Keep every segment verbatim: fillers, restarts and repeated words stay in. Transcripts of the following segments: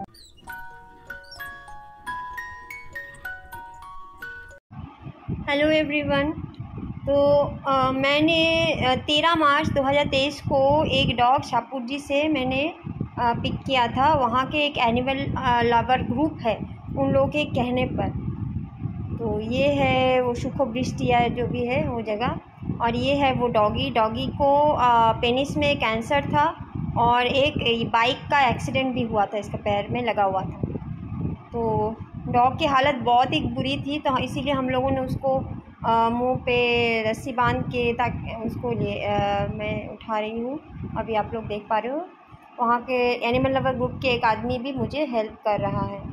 Hello everyone. तो आ, मैंने तेरह मार्च दो हज़ार तेईस को एक डॉग शाहपुर जी से मैंने आ, पिक किया था। वहाँ के एक एनिमल लवर ग्रुप है, उन लोगों के कहने पर। तो ये है वो सुखोवृष्टि या जो भी है वो जगह, और ये है वो डॉगी। डॉगी को आ, पेनिस में कैंसर था और एक बाइक का एक्सीडेंट भी हुआ था, इसके पैर में लगा हुआ था। तो डॉग की हालत बहुत ही बुरी थी, तो इसीलिए हम लोगों ने उसको मुंह पे रस्सी बांध के ताकि उसको ले आ, मैं उठा रही हूँ। अभी आप लोग देख पा रहे हो, वहाँ के एनिमल लवर ग्रुप के एक आदमी भी मुझे हेल्प कर रहा है।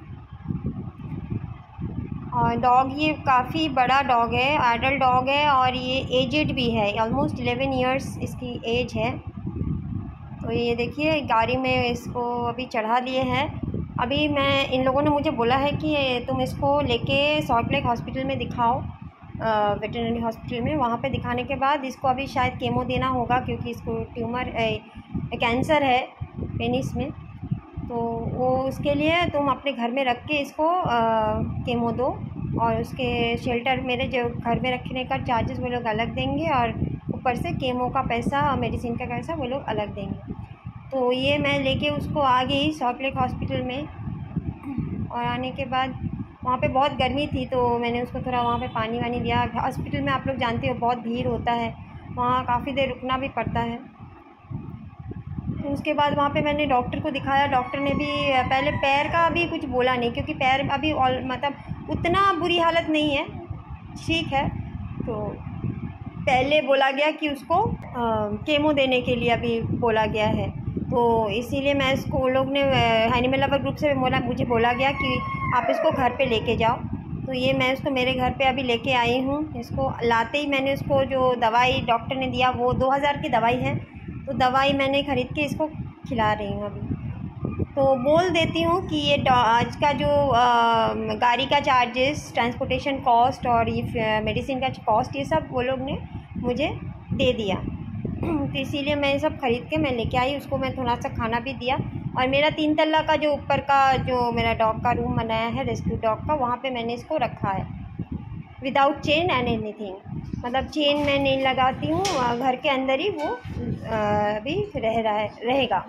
और डॉग ये काफ़ी बड़ा डॉग है, एडल्ट डॉग है, और ये एजेड भी है, ऑलमोस्ट इलेवन इयर्स इसकी एज है। तो ये देखिए गाड़ी में इसको अभी चढ़ा दिए हैं। अभी मैं इन लोगों ने मुझे बोला है कि तुम इसको लेके सॉल्ट लेक हॉस्पिटल में दिखाओ, वेटरनरी हॉस्पिटल में। वहाँ पे दिखाने के बाद इसको अभी शायद केमो देना होगा, क्योंकि इसको ट्यूमर कैंसर है पेनिस में। तो वो उसके लिए तुम अपने घर में रख के इसको आ, केमो दो, और उसके शेल्टर मेरे जो घर में रखने का चार्जेस वो लोग अलग देंगे, और ऊपर से केमो का पैसा और मेडिसिन का पैसा वो लोग अलग देंगे। तो ये मैं लेके उसको आ गई सॉल्ट लेक हॉस्पिटल में, और आने के बाद वहाँ पे बहुत गर्मी थी, तो मैंने उसको थोड़ा वहाँ पे पानी वानी दिया। हॉस्पिटल में आप लोग जानते हो बहुत भीड़ होता है, वहाँ काफ़ी देर रुकना भी पड़ता है। तो उसके बाद वहाँ पे मैंने डॉक्टर को दिखाया। डॉक्टर ने भी पहले पैर का भी कुछ बोला नहीं, क्योंकि पैर अभी ऑल मतलब उतना बुरी हालत नहीं है, ठीक है। तो पहले बोला गया कि उसको केमो देने के लिए अभी बोला गया है। तो इसीलिए मैं इसको, वो लोग ने एनिमल लवर ग्रुप से बोला, मुझे बोला गया कि आप इसको घर पे लेके जाओ। तो ये मैं इसको मेरे घर पे अभी लेके आई हूँ। इसको लाते ही मैंने उसको जो दवाई डॉक्टर ने दिया वो दो हज़ार की दवाई है, तो दवाई मैंने ख़रीद के इसको खिला रही हूँ अभी। तो बोल देती हूँ कि ये आज का जो गाड़ी का चार्जेस, ट्रांसपोर्टेशन कॉस्ट और ये मेडिसिन का कॉस्ट, ये सब वो लोग ने मुझे दे दिया। तो इसीलिए मैं सब ख़रीद के मैं लेके आई। उसको मैं थोड़ा सा खाना भी दिया, और मेरा तीन तल्ला का जो ऊपर का जो मेरा डॉग का रूम बनाया है रेस्क्यू डॉग का, वहाँ पे मैंने इसको रखा है विदाउट चेन एंड एनीथिंग। मतलब चेन मैं नहीं लगाती हूँ, घर के अंदर ही वो अभी रह रहा है रहेगा।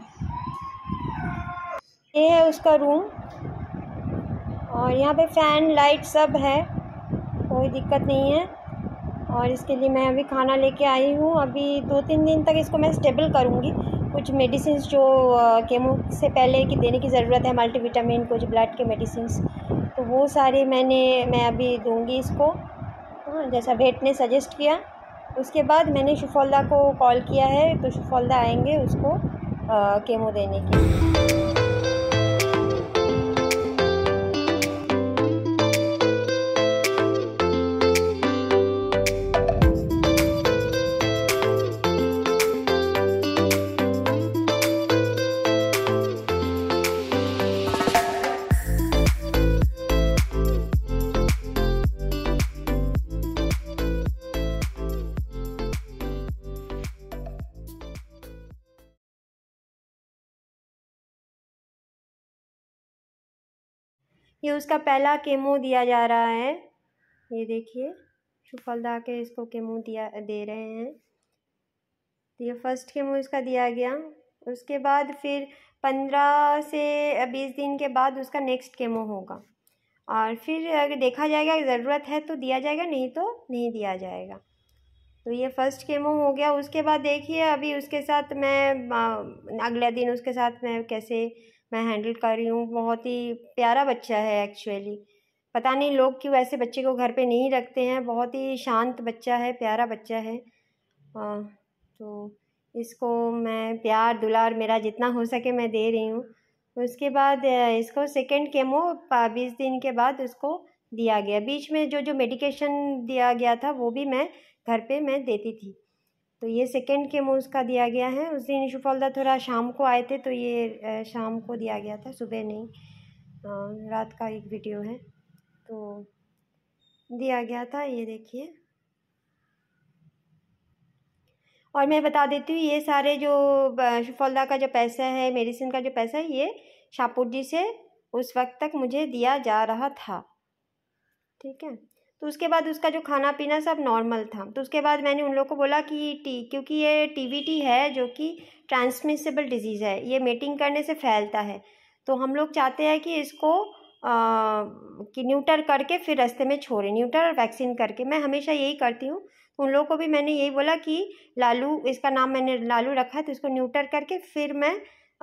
ये है उसका रूम, और यहाँ पे फ़ैन लाइट सब है, कोई दिक्कत नहीं है। और इसके लिए मैं अभी खाना लेके आई हूँ। अभी दो तीन दिन तक इसको मैं स्टेबल करूँगी। कुछ मेडिसिन जो केमो से पहले की देने की ज़रूरत है, मल्टीविटामिन, कुछ ब्लड के मेडिसिन, तो वो सारे मैंने मैं अभी दूँगी इसको, हाँ, जैसा वेट ने सजेस्ट किया। उसके बाद मैंने शुफोल्दा को कॉल किया है, तो शुफोल्दा आएंगे उसको आ, केमो देने के लिए। ये उसका पहला केमो दिया जा रहा है, ये देखिए शुफोल्दा के इसको केमो दिया दे रहे हैं। तो ये फर्स्ट केमो इसका दिया गया। उसके बाद फिर पंद्रह से बीस दिन के बाद उसका नेक्स्ट केमो होगा, और फिर अगर देखा जाएगा ज़रूरत है तो दिया जाएगा, नहीं तो नहीं दिया जाएगा। तो ये फ़र्स्ट केमो हो गया। उसके बाद देखिए अभी उसके साथ मैं अगले दिन उसके साथ मैं कैसे मैं हैंडल कर रही हूँ। बहुत ही प्यारा बच्चा है एक्चुअली, पता नहीं लोग क्यों ऐसे बच्चे को घर पे नहीं रखते हैं। बहुत ही शांत बच्चा है, प्यारा बच्चा है। आ, तो इसको मैं प्यार दुलार मेरा जितना हो सके मैं दे रही हूँ। उसके बाद इसको सेकेंड केमो बीस दिन के बाद उसको दिया गया। बीच में जो जो मेडिकेशन दिया गया था वो भी मैं घर पे मैं देती थी। तो ये सेकेंड केमो उसका दिया गया है। उस दिन शुफोल्दा थोड़ा शाम को आए थे, तो ये शाम को दिया गया था, सुबह नहीं, रात का एक वीडियो है, तो दिया गया था। ये देखिए, और मैं बता देती हूँ ये सारे जो शुफोल्दा का जो पैसा है, मेडिसिन का जो पैसा है, ये शाहपुर से उस वक्त तक मुझे दिया जा रहा था। ठीक है, तो उसके बाद उसका जो खाना पीना सब नॉर्मल था। तो उसके बाद मैंने उन लोगों को बोला कि टी क्योंकि ये टीबीटी है जो कि ट्रांसमिसेबल डिजीज़ है, ये मेटिंग करने से फैलता है, तो हम लोग चाहते हैं कि इसको आ, कि न्यूटर करके फिर रास्ते में छोड़ें, न्यूटर और वैक्सीन करके। मैं हमेशा यही करती हूँ। तो उन लोगों को भी मैंने यही बोला कि लालू, इसका नाम मैंने लालू रखा है, तो इसको न्यूटर करके फिर मैं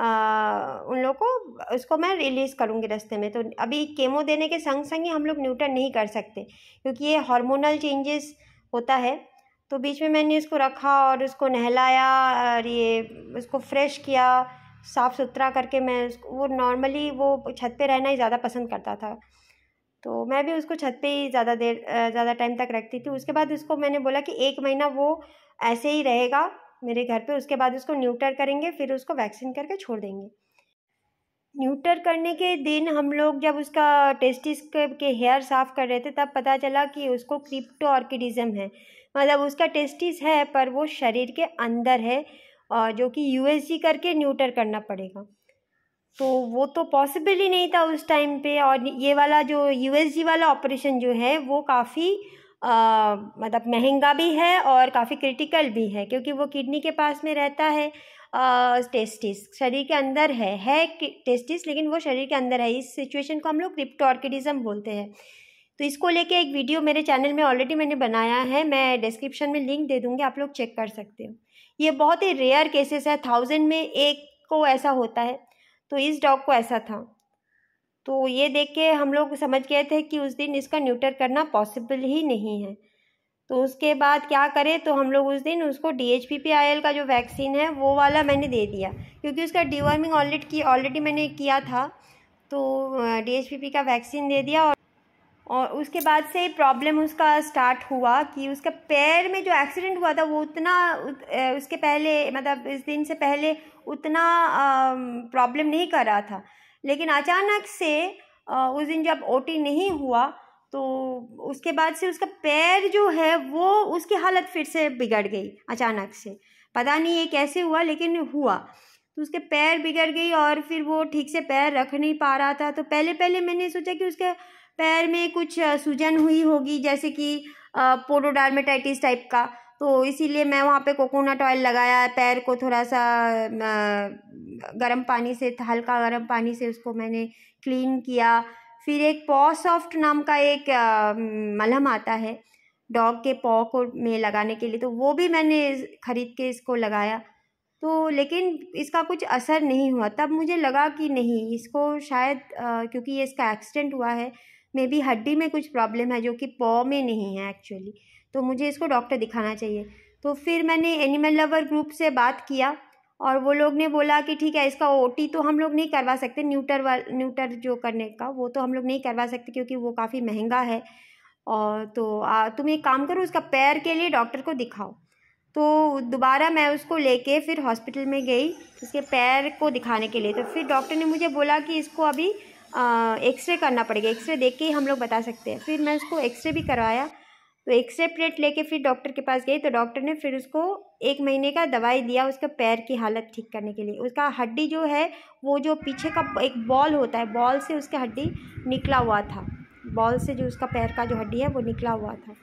आ, उन लोगों को उसको मैं रिलीज़ करूँगी रास्ते में। तो अभी केमो देने के संग संग ही हम लोग न्यूटर नहीं कर सकते क्योंकि ये हार्मोनल चेंजेस होता है। तो बीच में मैंने इसको रखा और उसको नहलाया और ये उसको फ्रेश किया, साफ़ सुथरा करके। मैं उसको, वो नॉर्मली वो छत पे रहना ही ज़्यादा पसंद करता था, तो मैं भी उसको छत पे ही ज़्यादा देर ज़्यादा टाइम तक रखती थी। उसके बाद उसको मैंने बोला कि एक महीना वो ऐसे ही रहेगा मेरे घर पे, उसके बाद उसको न्यूटर करेंगे, फिर उसको वैक्सीन करके छोड़ देंगे। न्यूटर करने के दिन हम लोग जब उसका टेस्टिस के हेयर साफ़ कर रहे थे तब पता चला कि उसको क्रिप्टो ऑर्किडिज्म है, मतलब उसका टेस्टिस है पर वो शरीर के अंदर है, और जो कि यूएसजी करके न्यूटर करना पड़ेगा। तो वो तो पॉसिबल ही नहीं था उस टाइम पे। और ये वाला जो यूएसजी वाला ऑपरेशन जो है वो काफ़ी मतलब महंगा भी है और काफ़ी क्रिटिकल भी है, क्योंकि वो किडनी के पास में रहता है, टेस्टिस शरीर के अंदर है है टेस्टिस, लेकिन वो शरीर के अंदर है। इस सिचुएशन को हम लोग क्रिप्टो ऑर्किडिज्म बोलते हैं। तो इसको लेके एक वीडियो मेरे चैनल में ऑलरेडी मैंने बनाया है, मैं डिस्क्रिप्शन में लिंक दे दूँगी, आप लोग चेक कर सकते हो। ये बहुत ही रेयर केसेस है, थाउजेंड में एक को ऐसा होता है। तो इस डॉग को ऐसा था, तो ये देख के हम लोग समझ गए थे कि उस दिन इसका न्यूटर करना पॉसिबल ही नहीं है। तो उसके बाद क्या करें, तो हम लोग उस दिन उसको D H P P I L का जो वैक्सीन है वो वाला मैंने दे दिया, क्योंकि उसका डिवर्मिंग ऑलरेडी की ऑलरेडी मैंने किया था। तो डी एच पी पी का वैक्सीन दे दिया। और और उसके बाद से प्रॉब्लम उसका स्टार्ट हुआ कि उसका पैर में जो एक्सीडेंट हुआ था वो उतना उसके पहले, मतलब इस दिन से पहले उतना प्रॉब्लम नहीं कर रहा था, लेकिन अचानक से उस दिन जब ओटी नहीं हुआ तो उसके बाद से उसका पैर जो है वो उसकी हालत फिर से बिगड़ गई अचानक से। पता नहीं ये कैसे हुआ, लेकिन हुआ। तो उसके पैर बिगड़ गई और फिर वो ठीक से पैर रख नहीं पा रहा था। तो पहले पहले मैंने सोचा कि उसके पैर में कुछ सूजन हुई होगी, जैसे कि पोडोडार्मेटाइटिस टाइप का, तो इसीलिए मैं वहाँ पे कोकोनट ऑयल लगाया, पैर को थोड़ा सा गर्म पानी से, हल्का गर्म पानी से उसको मैंने क्लीन किया। फिर एक पॉ सॉफ्ट नाम का एक मलहम आता है डॉग के पॉ को में लगाने के लिए, तो वो भी मैंने ख़रीद के इसको लगाया। तो लेकिन इसका कुछ असर नहीं हुआ। तब मुझे लगा कि नहीं, इसको शायद आ, क्योंकि ये इसका एक्सीडेंट हुआ है, मे बी हड्डी में कुछ प्रॉब्लम है जो कि पॉ में नहीं है एक्चुअली, तो मुझे इसको डॉक्टर दिखाना चाहिए। तो फिर मैंने एनिमल लवर ग्रुप से बात किया और वो लोग ने बोला कि ठीक है, इसका ओटी तो हम लोग नहीं करवा सकते, न्यूटर वा न्यूटर जो करने का वो तो हम लोग नहीं करवा सकते क्योंकि वो काफ़ी महंगा है। और तो आ, तुम एक काम करो, उसका पैर के लिए डॉक्टर को दिखाओ। तो दोबारा मैं उसको लेके फिर हॉस्पिटल में गई उसके पैर को दिखाने के लिए। तो फिर डॉक्टर ने मुझे बोला कि इसको अभी एक्सरे करना पड़ेगा, एक्सरे देख के ही हम लोग बता सकते हैं। फिर मैं उसको एक्सरे भी करवाया। तो एक्सरे प्लेट लेके फिर डॉक्टर के पास गई, तो डॉक्टर ने फिर उसको एक महीने का दवाई दिया उसका पैर की हालत ठीक करने के लिए। उसका हड्डी जो है वो जो पीछे का एक बॉल होता है, बॉल से उसका हड्डी निकला हुआ था, बॉल से जो उसका पैर का जो हड्डी है वो निकला हुआ था।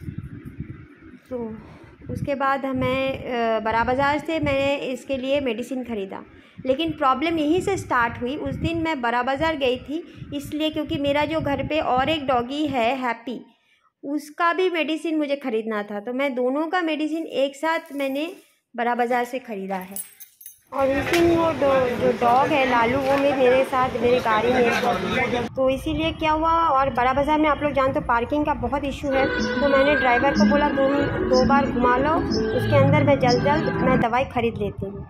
तो उसके बाद हमें बड़ा बाज़ार से मैंने इसके लिए मेडिसिन ख़रीदा, लेकिन प्रॉब्लम यहीं से स्टार्ट हुई। उस दिन मैं बड़ा बाज़ार गई थी इसलिए क्योंकि मेरा जो घर पे और एक डॉगी है हैप्पी, उसका भी मेडिसिन मुझे ख़रीदना था। तो मैं दोनों का मेडिसिन एक साथ मैंने बड़ा बाज़ार से ख़रीदा है। और उस दिन वो जो डॉग है लालू, वो में मेरे साथ मेरी गाड़ी में, तो इसीलिए क्या हुआ। और बड़ा बाज़ार में आप लोग जानते हो पार्किंग का बहुत इशू है, तो मैंने ड्राइवर को बोला दो दो बार घुमा लो, उसके अंदर मैं जल्द जल्द मैं दवाई ख़रीद लेती हूँ।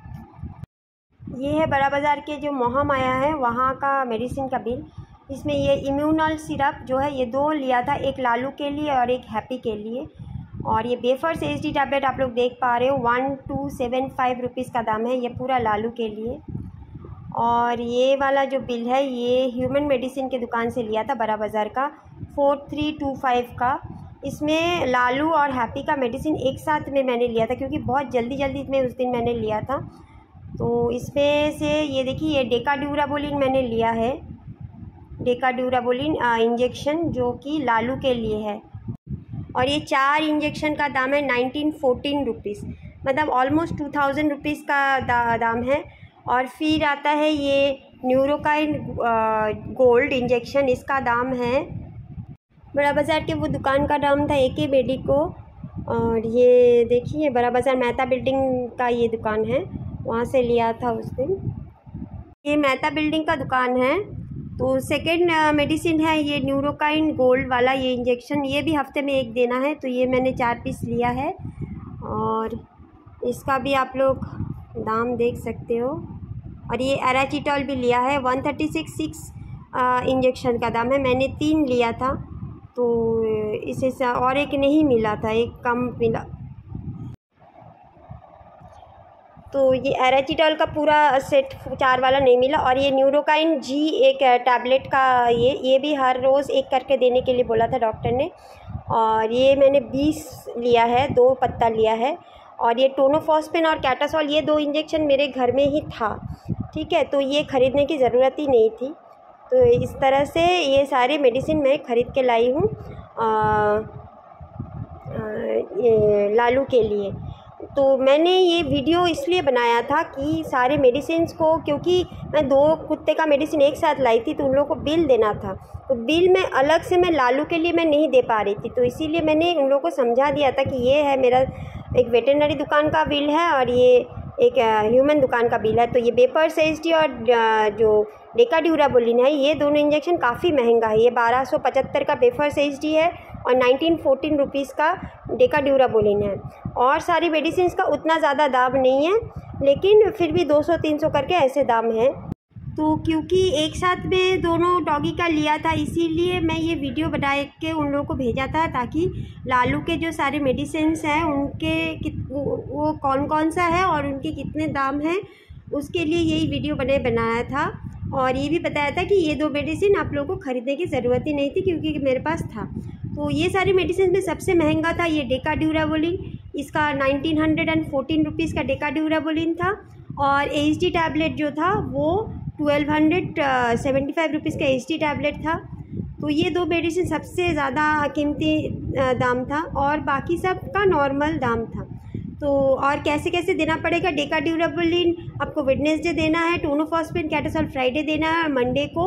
ये है बड़ा बाज़ार के जो मोहम आया है वहाँ का मेडिसिन का बिल। इसमें ये इम्यूनल सिरप जो है ये दो लिया था, एक लालू के लिए और एक हैप्पी के लिए। और ये बेफर्स एच डी टैबलेट आप लोग देख पा रहे हो, one two seven five rupees का दाम है ये पूरा लालू के लिए। और ये वाला जो बिल है ये ह्यूमन मेडिसिन के दुकान से लिया था बड़ा बाज़ार का, फोर थ्री टू फाइव का। इसमें लालू और हैप्पी का मेडिसिन एक साथ में मैंने लिया था क्योंकि बहुत जल्दी जल्दी में उस दिन मैंने लिया था। तो इसमें से ये देखिए, ये डेकाड्यूराबोलिन मैंने लिया है, डेकाड्यूराबोलिन इंजेक्शन, जो कि लालू के लिए है। और ये चार इंजेक्शन का दाम है नाइनटीन फोर्टीन रुपीज़, मतलब ऑलमोस्ट टू थाउजेंड रुपीज़ का दा, दाम है। और फिर आता है ये न्यूरोकाइन गोल्ड इंजेक्शन, इसका दाम है, बड़ा बाज़ार के वो दुकान का दाम था ए के मेडिको। और ये देखिए बड़ा बाज़ार मेहता बिल्डिंग का ये दुकान है, वहाँ से लिया था उस दिन। ये मेहता बिल्डिंग का दुकान है। तो सेकेंड मेडिसिन है ये न्यूरोकाइन गोल्ड वाला, ये इंजेक्शन, ये भी हफ्ते में एक देना है। तो ये मैंने चार पीस लिया है और इसका भी आप लोग दाम देख सकते हो। और ये एराचिटॉल भी लिया है, one thirty six six injection का दाम है, मैंने तीन लिया था। तो इसे और एक नहीं मिला था, एक कम मिला। तो ये एराचिटॉल का पूरा सेट चार वाला नहीं मिला। और ये न्यूरोकाइन जी एक टैबलेट का, ये ये भी हर रोज़ एक करके देने के लिए बोला था डॉक्टर ने। और ये मैंने बीस लिया है, दो पत्ता लिया है। और ये टोनोफॉस्फेन और कैटासॉल, ये दो इंजेक्शन मेरे घर में ही था, ठीक है, तो ये ख़रीदने की ज़रूरत ही नहीं थी। तो इस तरह से ये सारे मेडिसिन मैं ख़रीद के लाई हूँ ये लालू के लिए। तो मैंने ये वीडियो इसलिए बनाया था कि सारे मेडिसिन्स को, क्योंकि मैं दो कुत्ते का मेडिसिन एक साथ लाई थी तो उन लोगों को बिल देना था। तो बिल में अलग से मैं लालू के लिए मैं नहीं दे पा रही थी, तो इसीलिए मैंने उन लोगों को समझा दिया था कि ये है मेरा एक वेटरनरी दुकान का बिल है और ये एक ह्यूमन दुकान का बिल है। तो ये बेपर्स एच डी और जो डेकाड्यूराबोलिन है, ये दोनों इंजेक्शन काफ़ी महंगा है। ये बारह सौ पचहत्तर का बेपर्स एच डी है और नाइनटीन फोर्टीन रुपीज़ का डेकाड्यूराबोलिन है। और सारी मेडिसिन का उतना ज़्यादा दाम नहीं है, लेकिन फिर भी दो सौ तीन सौ करके ऐसे दाम हैं। तो क्योंकि एक साथ में दोनों डॉगी का लिया था, इसीलिए मैं ये वीडियो बना के उन लोगों को भेजा था, ताकि लालू के जो सारे मेडिसिन्स हैं उनके कित वो, वो कौन कौन सा है और उनके कितने दाम हैं, उसके लिए यही वीडियो बने बनाया था। और ये भी बताया था कि ये दो मेडिसिन आप लोगों को ख़रीदने की ज़रूरत ही नहीं थी, क्योंकि मेरे पास था। तो ये सारी मेडिसिन में सबसे महंगा था ये डेकाड्यूराबोलिन, इसका nineteen hundred and fourteen rupees का डेकाड्यूराबोलिन था। और एच डी टैबलेट जो था वो twelve hundred seventy five rupees का एच डी टैबलेट था। तो ये दो मेडिसिन सबसे ज़्यादा कीमती दाम था और बाकी सब का नॉर्मल दाम था। तो और कैसे कैसे देना पड़ेगा, डेकाड्यूराबोलिन आपको वेडनेसडे देना है, टोनोफॉस्फेन कैटासॉल फ्राइडे देना है, मंडे को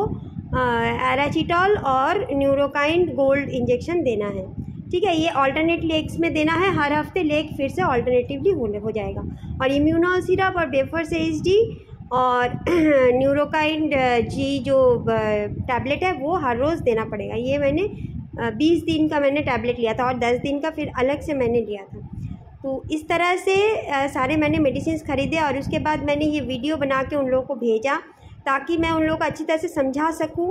एराचिटॉल और न्यूरोकाइन गोल्ड इंजेक्शन देना है, ठीक है। ये ऑल्टरनेट लेग्स में देना है, हर हफ्ते लेग फिर से ऑल्टरनेटिवली हो हो जाएगा। और इम्यूनॉल सिरप और बेफर्स एच डी और न्यूरोकाइन जी जो टैबलेट है वो हर रोज़ देना पड़ेगा। ये मैंने बीस दिन का मैंने टैबलेट लिया था और दस दिन का फिर अलग से मैंने लिया था। तो इस तरह से सारे मैंने मेडिसिन ख़रीदे और उसके बाद मैंने ये वीडियो बना के उन लोगों को भेजा, ताकि मैं उन लोगों को अच्छी तरह से समझा सकूं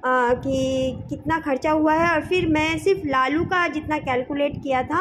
कि कितना खर्चा हुआ है। और फिर मैं सिर्फ लालू का जितना कैलकुलेट किया था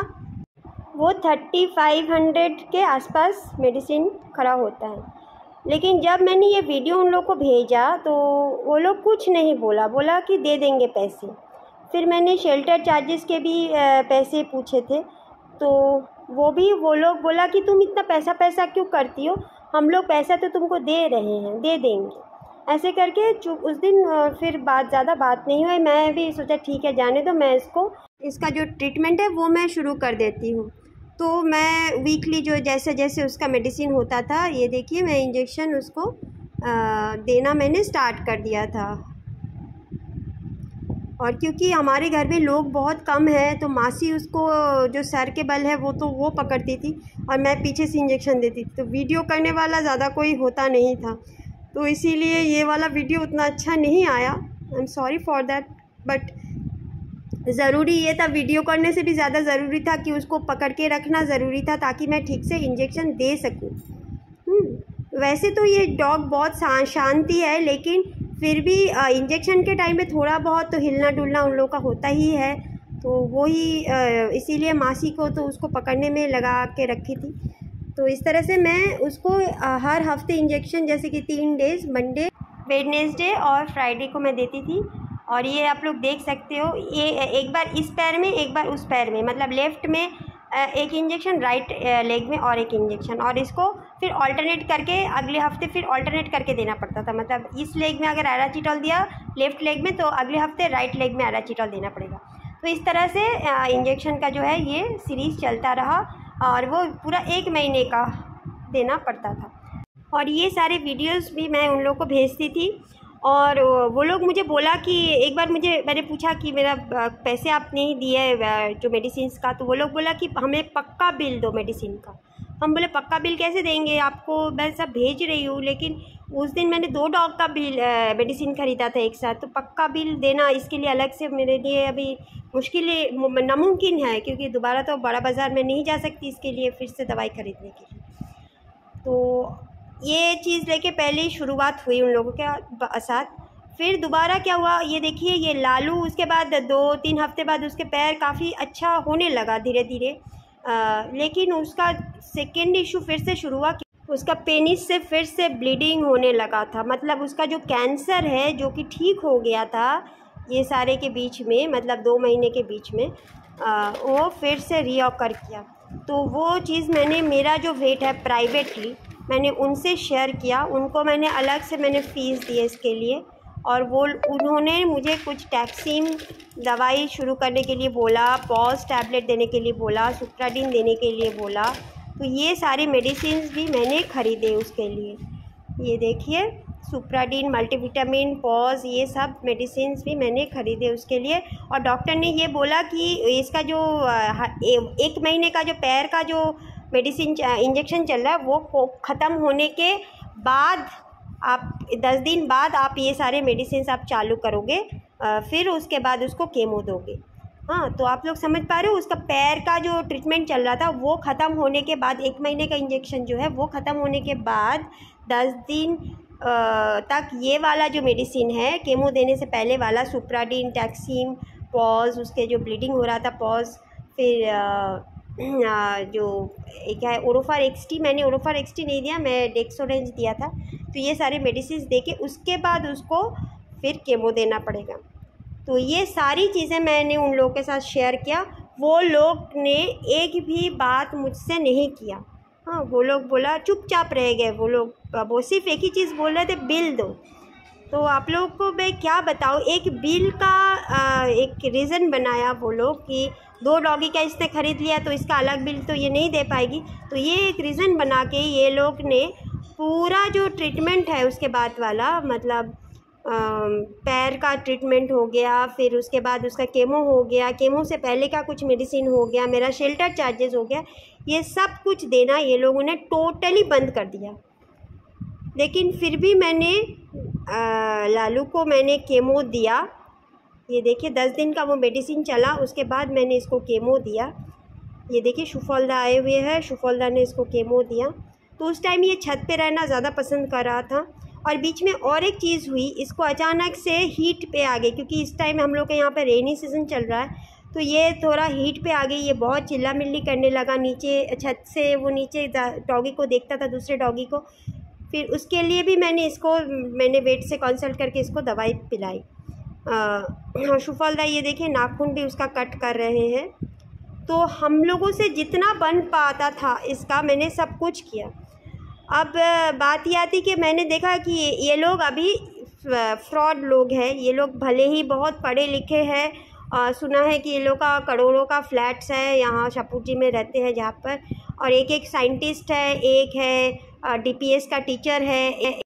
वो थर्टी फाइव हंड्रेड के आसपास मेडिसिन खड़ा होता है। लेकिन जब मैंने ये वीडियो उन लोगों को भेजा तो वो लोग कुछ नहीं बोला, बोला कि दे देंगे पैसे। फिर मैंने शेल्टर चार्जेस के भी पैसे पूछे थे, तो वो भी वो लोग बोला कि तुम इतना पैसा पैसा क्यों करती हो, हम लोग पैसा तो तुमको दे रहे हैं, दे देंगे। ऐसे करके चुप उस दिन फिर बात ज़्यादा बात नहीं हुई। मैं भी सोचा ठीक है जाने दो, मैं इसको इसका जो ट्रीटमेंट है वो मैं शुरू कर देती हूँ। तो मैं वीकली जो जैसे जैसे उसका मेडिसिन होता था, ये देखिए मैं इंजेक्शन उसको आ, देना मैंने स्टार्ट कर दिया था। और क्योंकि हमारे घर में लोग बहुत कम हैं तो मासी उसको जो सर के बल है वो तो वो पकड़ती थी और मैं पीछे से इंजेक्शन देती थी, तो वीडियो करने वाला ज़्यादा कोई होता नहीं था, तो इसीलिए ये वाला वीडियो उतना अच्छा नहीं आया। I am sorry for that, but ज़रूरी ये था, वीडियो करने से भी ज़्यादा ज़रूरी था कि उसको पकड़ के रखना ज़रूरी था, ताकि मैं ठीक से इंजेक्शन दे सकूँ। वैसे तो ये डॉग बहुत शांति है, लेकिन फिर भी इंजेक्शन के टाइम में थोड़ा बहुत तो हिलना डुलना उन लोगों का होता ही है। तो वो ही इसीलिए मासी को तो उसको पकड़ने में लगा के रखी थी। तो इस तरह से मैं उसको हर हफ्ते इंजेक्शन, जैसे कि तीन डेज़ मंडे, वेडनेसडे और फ्राइडे को मैं देती थी। और ये आप लोग देख सकते हो, ये एक बार इस पैर में एक बार उस पैर में, मतलब लेफ़्ट में एक इंजेक्शन राइट लेग में और एक इंजेक्शन, और इसको फिर ऑल्टरनेट करके अगले हफ्ते फिर ऑल्टरनेट करके देना पड़ता था। मतलब इस लेग में अगर एराचिटॉल दिया लेफ़्ट लेग में, तो अगले हफ्ते राइट लेग में एराचिटॉल देना पड़ेगा। तो इस तरह से इंजेक्शन का जो है ये सीरीज़ चलता रहा, और वो पूरा एक महीने का देना पड़ता था। और ये सारे वीडियोस भी मैं उन लोगों को भेजती थी, और वो लोग मुझे बोला कि एक बार मुझे मैंने पूछा कि मेरा पैसे आप नहीं दिए जो मेडिसिन का, तो वो लोग बोला कि हमें पक्का बिल दो मेडिसिन का। हम बोले पक्का बिल कैसे देंगे आपको, मैं सब भेज रही हूँ, लेकिन उस दिन मैंने दो डॉग का बिल मेडिसिन ख़रीदा था एक साथ, तो पक्का बिल देना इसके लिए अलग से मेरे लिए अभी मुश्किल नामुमकिन है, क्योंकि दोबारा तो बड़ा बाज़ार में नहीं जा सकती इसके लिए फिर से दवाई ख़रीदने के लिए। तो ये चीज़ लेके पहले ही शुरुआत हुई उन लोगों के साथ। फिर दोबारा क्या हुआ, ये देखिए ये लालू, उसके बाद दो तीन हफ्ते बाद उसके पैर काफ़ी अच्छा होने लगा धीरे धीरे, लेकिन उसका सेकेंड इशू फिर से शुरू हुआ कि उसका पेनिस से फिर से ब्लीडिंग होने लगा था। मतलब उसका जो कैंसर है जो कि ठीक हो गया था ये सारे के बीच में, मतलब दो महीने के बीच में, आ, वो फिर से रीऑकर किया। तो वो चीज़ मैंने, मेरा जो वेट है प्राइवेटली मैंने उनसे शेयर किया, उनको मैंने अलग से मैंने फ़ीस दी है इसके लिए, और वो उन्होंने मुझे कुछ टैक्सीम दवाई शुरू करने के लिए बोला, पॉज टैबलेट देने के लिए बोला, सुप्राडीन देने के लिए बोला। तो ये सारे मेडिसिन्स भी मैंने ख़रीदे उसके लिए। ये देखिए सुप्राडीन, मल्टीविटामिन, पॉज, ये सब मेडिसिन्स भी मैंने ख़रीदे उसके लिए। और डॉक्टर ने ये बोला कि इसका जो एक महीने का जो पैर का जो मेडिसिन इंजेक्शन चल रहा है वो ख़त्म होने के बाद आप दस दिन बाद आप ये सारे मेडिसिन आप चालू करोगे, फिर उसके बाद उसको केमो दोगे। हाँ, तो आप लोग समझ पा रहे हो, उसका पैर का जो ट्रीटमेंट चल रहा था वो ख़त्म होने के बाद, एक महीने का इंजेक्शन जो है वो ख़त्म होने के बाद दस दिन तक ये वाला जो मेडिसिन है केमो देने से पहले वाला, सुप्राडीन, टैक्सीम, पॉज, उसके जो ब्लीडिंग हो रहा था पॉज, फिर आ, जो एक है ओरोफार एक्सटी, मैंने ओरोफार एक्सटी नहीं दिया, मैं डेक्सोरेंज दिया था। तो ये सारे मेडिसिन दे के उसके बाद उसको फिर केमो देना पड़ेगा। तो ये सारी चीज़ें मैंने उन लोगों के साथ शेयर किया। वो लोग ने एक भी बात मुझसे नहीं किया। हाँ, वो लोग बोला चुपचाप रह गए। वो लोग वो सिर्फ एक ही चीज़ बोल रहे थे, बिल दो। तो आप लोगों को मैं क्या बताऊँ, एक बिल का आ, एक रीज़न बनाया वो लोग कि दो डॉगी का इसने ख़रीद लिया तो इसका अलग बिल तो ये नहीं दे पाएगी। तो ये एक रीज़न बना के ये लोग ने पूरा जो ट्रीटमेंट है उसके बाद वाला, मतलब आ, पैर का ट्रीटमेंट हो गया, फिर उसके बाद उसका केमो हो गया, केमो से पहले का कुछ मेडिसिन हो गया, मेरा शेल्टर चार्जेस हो गया, ये सब कुछ देना ये लोगों ने टोटली बंद कर दिया। लेकिन फिर भी मैंने आ, लालू को मैंने केमो दिया। ये देखिए दस दिन का वो मेडिसिन चला, उसके बाद मैंने इसको केमो दिया। ये देखिए शुफोल्दा आए हुए हैं, शुफोल्दा ने इसको केमो दिया। तो उस टाइम ये छत पे रहना ज़्यादा पसंद कर रहा था। और बीच में और एक चीज़ हुई, इसको अचानक से हीट पे आ गई, क्योंकि इस टाइम हम लोग के यहाँ पे रेनी सीज़न चल रहा है, तो ये थोड़ा हीट पे आ गई। ये बहुत चिल्ला मिल्ली करने लगा नीचे छत से, वो नीचे डॉगी को देखता था, दूसरे डॉगी को। फिर उसके लिए भी मैंने इसको मैंने वेट से कंसल्ट करके इसको दवाई पिलाई। शुफोल्दा ये देखिए नाखून भी उसका कट कर रहे हैं। तो हम लोगों से जितना बन पाता था इसका मैंने सब कुछ किया। अब बात ये आती कि मैंने देखा कि ये लोग अभी फ्रॉड लोग हैं। ये लोग भले ही बहुत पढ़े लिखे हैं, सुना है कि ये लोग का करोड़ों का फ्लैट्स है यहाँ शाहपुर में रहते हैं जहाँ पर, और एक एक साइंटिस्ट है, एक है डीपीएस का टीचर है,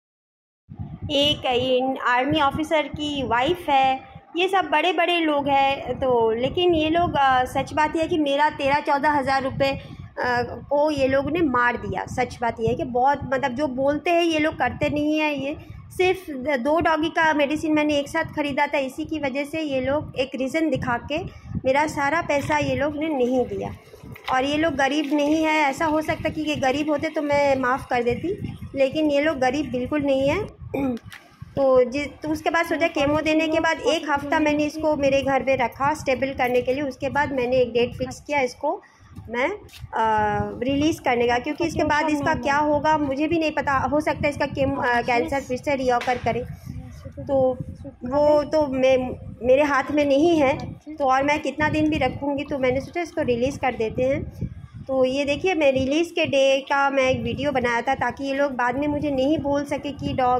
एक इन आर्मी ऑफिसर की वाइफ है। ये सब बड़े बड़े लोग हैं। तो लेकिन ये लोग आ, सच बात यह है कि मेरा तेरह चौदह हज़ार रुपये को ये लोग ने मार दिया। सच बात यह है कि बहुत, मतलब जो बोलते हैं ये लोग करते नहीं है। ये सिर्फ दो डॉगी का मेडिसिन मैंने एक साथ ख़रीदा था, इसी की वजह से ये लोग एक रीज़न दिखा के मेरा सारा पैसा ये लोग ने नहीं दिया। और ये लोग गरीब नहीं है। ऐसा हो सकता कि ये गरीब होते तो मैं माफ़ कर देती, लेकिन ये लोग गरीब बिल्कुल नहीं है। तो जिस तो उसके बाद सोचा केमो देने के बाद एक हफ़्ता मैंने इसको मेरे घर में रखा स्टेबल करने के लिए। उसके बाद मैंने एक डेट फिक्स किया इसको मैं रिलीज़ करने का, क्योंकि इसके बाद इसका क्या होगा मुझे भी नहीं पता। हो सकता है इसका केम कैंसर फिर से रीऑकर करे, तो वो तो मैं मेरे हाथ में नहीं है। तो और मैं कितना दिन भी रखूँगी, तो मैंने सोचा इसको रिलीज़ कर देते हैं। तो ये देखिए, मैं रिलीज़ के डे का मैं एक वीडियो बनाया था ताकि ये लोग बाद में मुझे नहीं बोल सके कि डॉग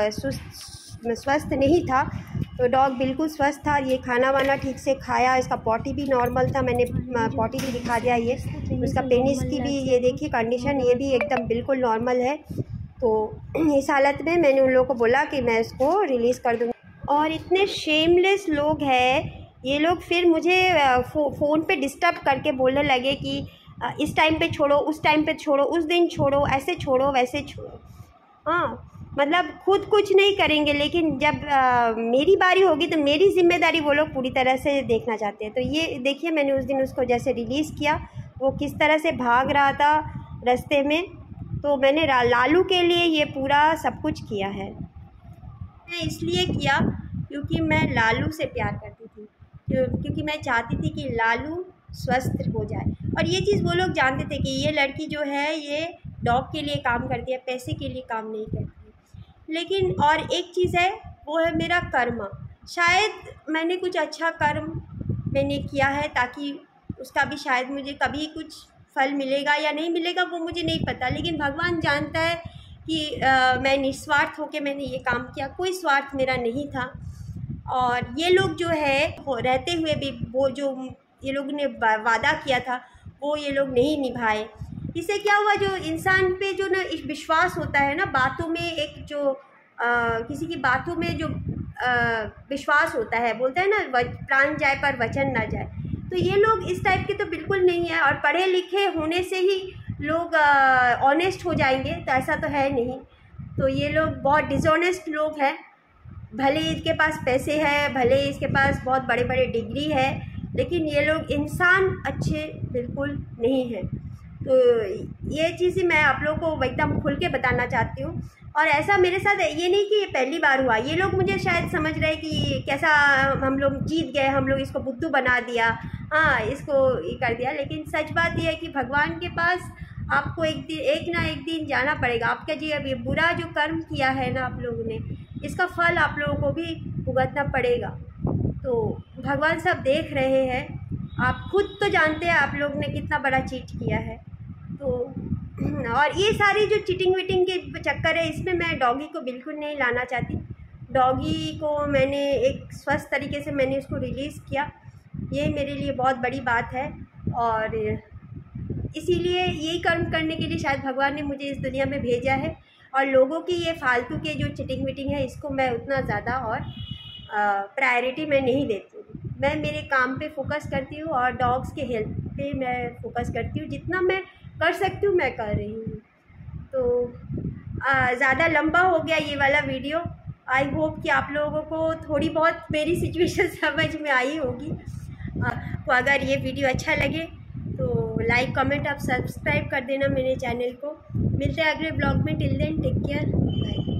सुस्त स्वस्थ नहीं था। तो डॉग बिल्कुल स्वस्थ था, ये खाना वाना ठीक से खाया, इसका पॉटी भी नॉर्मल था, मैंने पॉटी भी दिखा दिया। ये उसका पेनिस की भी ये देखिए कंडीशन, ये भी एकदम बिल्कुल नॉर्मल है। तो इस हालत में मैंने उन लोगों को बोला कि मैं इसको रिलीज़ कर दूँगी। और इतने शेमलेस लोग हैं ये लोग, फिर मुझे फो, फ़ोन पे डिस्टर्ब करके बोलने लगे कि इस टाइम पे छोड़ो, उस टाइम पे छोड़ो, उस दिन छोड़ो, ऐसे छोड़ो, वैसे छोड़ो। हाँ, मतलब खुद कुछ नहीं करेंगे, लेकिन जब आ, मेरी बारी होगी तो मेरी ज़िम्मेदारी वो लोग पूरी तरह से देखना चाहते हैं। तो ये देखिए, मैंने उस दिन उसको जैसे रिलीज़ किया, वो किस तरह से भाग रहा था रास्ते में। तो मैंने लालू के लिए ये पूरा सब कुछ किया है। मैं इसलिए किया क्योंकि मैं लालू से प्यार करती थी, क्योंकि मैं चाहती थी कि लालू स्वस्थ हो जाए। और ये चीज़ वो लोग जानते थे कि ये लड़की जो है ये डॉग के लिए काम करती है, पैसे के लिए काम नहीं करती। लेकिन और एक चीज़ है, वो है मेरा कर्म। शायद मैंने कुछ अच्छा कर्म मैंने किया है ताकि उसका भी शायद मुझे कभी कुछ फल मिलेगा या नहीं मिलेगा वो मुझे नहीं पता, लेकिन भगवान जानता है कि आ, मैं निस्वार्थ होकर मैंने ये काम किया, कोई स्वार्थ मेरा नहीं था। और ये लोग जो है रहते हुए भी वो जो ये लोग ने वादा किया था वो ये लोग नहीं निभाए। इससे क्या हुआ, जो इंसान पे जो ना विश्वास होता है ना, बातों में एक जो आ, किसी की बातों में जो आ, विश्वास होता है, बोलते हैं ना प्राण जाए पर वचन ना जाए, तो ये लोग इस टाइप के तो बिल्कुल नहीं है। और पढ़े लिखे होने से ही लोग ऑनेस्ट हो जाएंगे तो ऐसा तो है नहीं। तो ये लोग बहुत डिसऑनेस्ट लोग हैं। भले इसके पास पैसे है, भले इसके पास बहुत बड़े बड़े डिग्री है, लेकिन ये लोग इंसान अच्छे बिल्कुल नहीं हैं। तो ये चीज़ मैं आप लोगों को एकदम खुल के बताना चाहती हूँ। और ऐसा मेरे साथ ये नहीं कि ये पहली बार हुआ, ये लोग मुझे शायद समझ रहे हैं कि कैसा हम लोग जीत गए, हम लोग इसको बुद्धू बना दिया, हाँ इसको ये कर दिया। लेकिन सच बात यह है कि भगवान के पास आपको एक दिन एक ना एक दिन जाना पड़ेगा। आपका जी अभी बुरा जो कर्म किया है ना आप लोगों ने, इसका फल आप लोगों को भी भुगतना पड़ेगा। तो भगवान सब देख रहे हैं, आप खुद तो जानते हैं आप लोग ने कितना बड़ा चीट किया है। तो और ये सारी जो चीटिंग वीटिंग के चक्कर है, इसमें मैं डॉगी को बिल्कुल नहीं लाना चाहती। डॉगी को मैंने एक स्वस्थ तरीके से मैंने उसको रिलीज़ किया, ये मेरे लिए बहुत बड़ी बात है। और इसीलिए यही कर्म करने के लिए शायद भगवान ने मुझे इस दुनिया में भेजा है। और लोगों की ये फालतू के जो चिटिंग वीटिंग है, इसको मैं उतना ज़्यादा और प्रायोरिटी मैं नहीं देती हूँ। मैं मेरे काम पे फोकस करती हूँ और डॉग्स के हेल्थ पे मैं फोकस करती हूँ। जितना मैं कर सकती हूँ मैं कर रही हूँ। तो ज़्यादा लंबा हो गया ये वाला वीडियो। आई होप कि आप लोगों को थोड़ी बहुत मेरी सिचुएशन समझ में आई होगी। तो अगर ये वीडियो अच्छा लगे तो लाइक कमेंट आप सब्सक्राइब कर देना मेरे चैनल को। मिलते हैं अगले ब्लॉग में। Till then take care, bye.